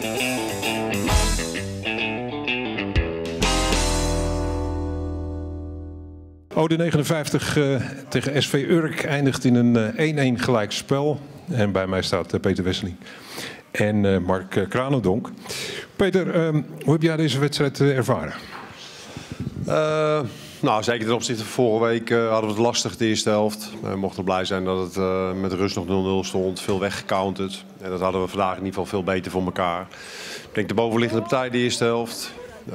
Ode 59 tegen SV Urk eindigt in een 1-1 gelijk spel. En bij mij staat Peter Wesseling en Mark Kranendonk. Peter, hoe heb jij deze wedstrijd ervaren? Nou, zeker ten opzichte van vorige week hadden we het lastig de eerste helft. We mochten blij zijn dat het met de rust nog 0-0 stond. Veel weggecounterd. En dat hadden we vandaag in ieder geval veel beter voor elkaar. Ik denk de bovenliggende partij de eerste helft.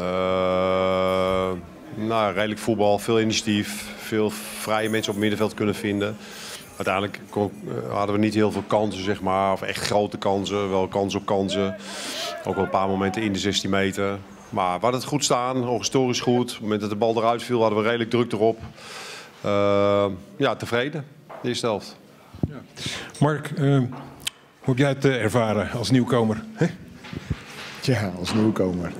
Nou, redelijk voetbal, veel initiatief. Veel vrije mensen op het middenveld kunnen vinden. Uiteindelijk hadden we niet heel veel kansen, zeg maar. Of echt grote kansen, wel kans op kansen. Ook wel een paar momenten in de 16 meter. Maar we hadden het goed staan, ook historisch goed. Op het moment dat de bal eruit viel, hadden we redelijk druk erop. Ja, tevreden, de eerste helft. Ja. Mark, hoe heb jij het ervaren als nieuwkomer? Hè? Ja, als nieuwkomer.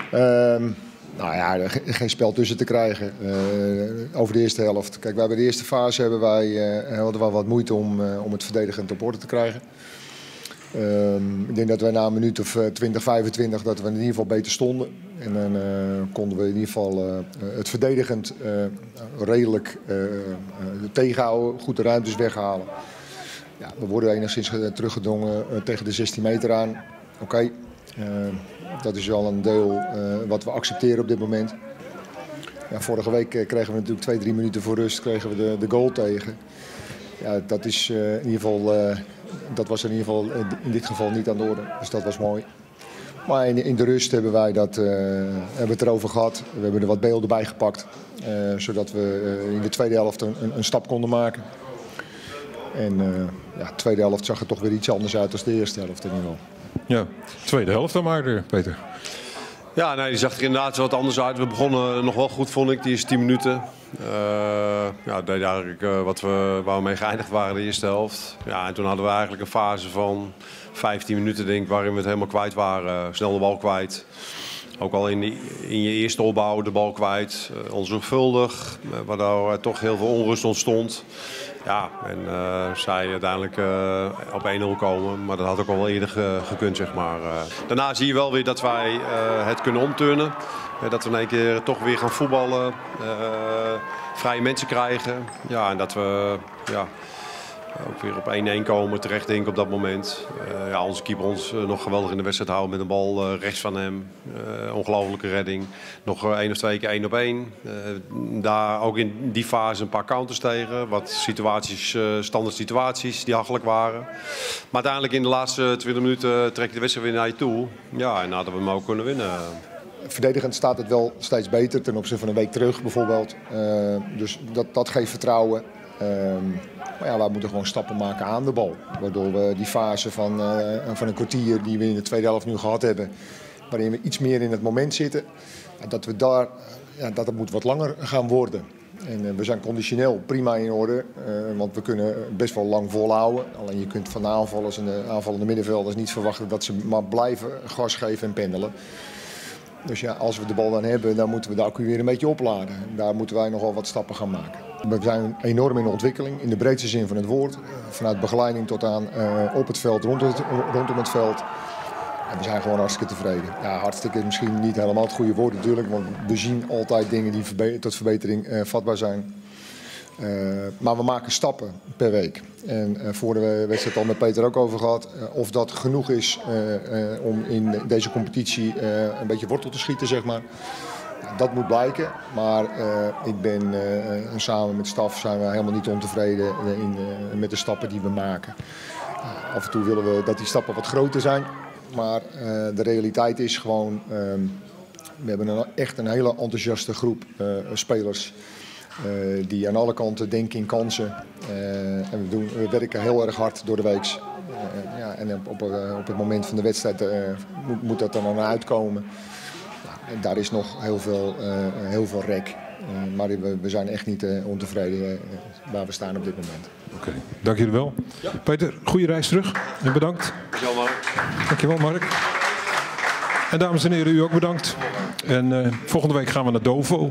Nou ja, geen spel tussen te krijgen over de eerste helft. Kijk, wij bij de eerste fase hadden we wat moeite om het verdedigend op orde te krijgen. Ik denk dat wij na een minuut of 20, 25 dat we in ieder geval beter stonden. En dan konden we in ieder geval het verdedigend redelijk tegenhouden, goed de ruimtes weghalen. Ja, we worden enigszins teruggedrongen tegen de 16 meter aan. Oké. Dat is wel een deel wat we accepteren op dit moment. Ja, vorige week kregen we natuurlijk 2-3 minuten voor rust kregen we de goal tegen. Ja, dat is, in ieder geval, dat was in ieder geval in dit geval niet aan de orde. Dus dat was mooi. Maar in de rust hebben wij hebben het erover gehad. We hebben er wat beelden bij gepakt. Zodat we in de tweede helft een stap konden maken. En ja, de tweede helft zag er toch weer iets anders uit dan de eerste helft in ieder geval. Ja, tweede helft dan maar, Peter. Ja, nee, die zag er inderdaad wat anders uit. We begonnen nog wel goed, vond ik, die eerste 10 minuten. Ja, deed eigenlijk waar we mee geëindigd waren de eerste helft. Ja, en toen hadden we eigenlijk een fase van 15 minuten, denk ik, waarin we het helemaal kwijt waren. Snel de bal kwijt. Ook al in je eerste opbouw de bal kwijt. Onzorgvuldig, waardoor toch heel veel onrust ontstond. Ja, en zij uiteindelijk op 1-0 komen, maar dat had ook al wel eerder gekund, zeg maar. Daarna zie je wel weer dat wij het kunnen omturnen. Dat we in één keer toch weer gaan voetballen, vrije mensen krijgen. Ja, en dat we ook weer op 1-1 komen, terecht denk ik op dat moment. Ja, onze keeper ons nog geweldig in de wedstrijd houden met een bal rechts van hem. Ongelofelijke redding. Nog 1 of 2 keer 1 op 1. Daar ook in die fase een paar counters tegen. Wat situaties, standaard situaties die hachelijk waren. Maar uiteindelijk in de laatste 20 minuten trekt de wedstrijd weer naar je toe. Ja, en hadden we hem ook kunnen winnen. Verdedigend staat het wel steeds beter ten opzichte van een week terug bijvoorbeeld. Dus dat geeft vertrouwen. Maar ja, wij moeten gewoon stappen maken aan de bal. Waardoor we die fase van een kwartier die we in de tweede helft nu gehad hebben, waarin we iets meer in het moment zitten, dat we daar, dat het moet wat langer gaan worden. En we zijn conditioneel prima in orde, want we kunnen best wel lang volhouden. Alleen je kunt van de aanvallers en de aanvallende middenvelders niet verwachten dat ze maar blijven gas geven en pendelen. Dus ja, als we de bal dan hebben, dan moeten we de accu weer een beetje opladen. Daar moeten wij nogal wat stappen gaan maken. We zijn enorm in ontwikkeling, in de breedste zin van het woord. Vanuit begeleiding tot aan op het veld, rondom het veld. En we zijn gewoon hartstikke tevreden. Ja, hartstikke is misschien niet helemaal het goede woord natuurlijk, want we zien altijd dingen die tot verbetering vatbaar zijn. Maar we maken stappen per week. En voor de wedstrijd al met Peter ook over gehad. Of dat genoeg is om in deze competitie een beetje wortel te schieten, zeg maar. Dat moet blijken. Maar ik ben samen met staf zijn we helemaal niet ontevreden met de stappen die we maken. Af en toe willen we dat die stappen wat groter zijn. Maar de realiteit is gewoon, we hebben echt een hele enthousiaste groep spelers. Die aan alle kanten denken in kansen. En we werken heel erg hard door de week. En op het moment van de wedstrijd moet dat er dan uitkomen. En daar is nog heel veel rek. Maar we zijn echt niet ontevreden waar we staan op dit moment. Oké, dank jullie wel. Ja. Peter, goede reis terug en bedankt. Dankjewel, Mark. Dankjewel, Mark. En dames en heren, u ook bedankt. En volgende week gaan we naar Dovo.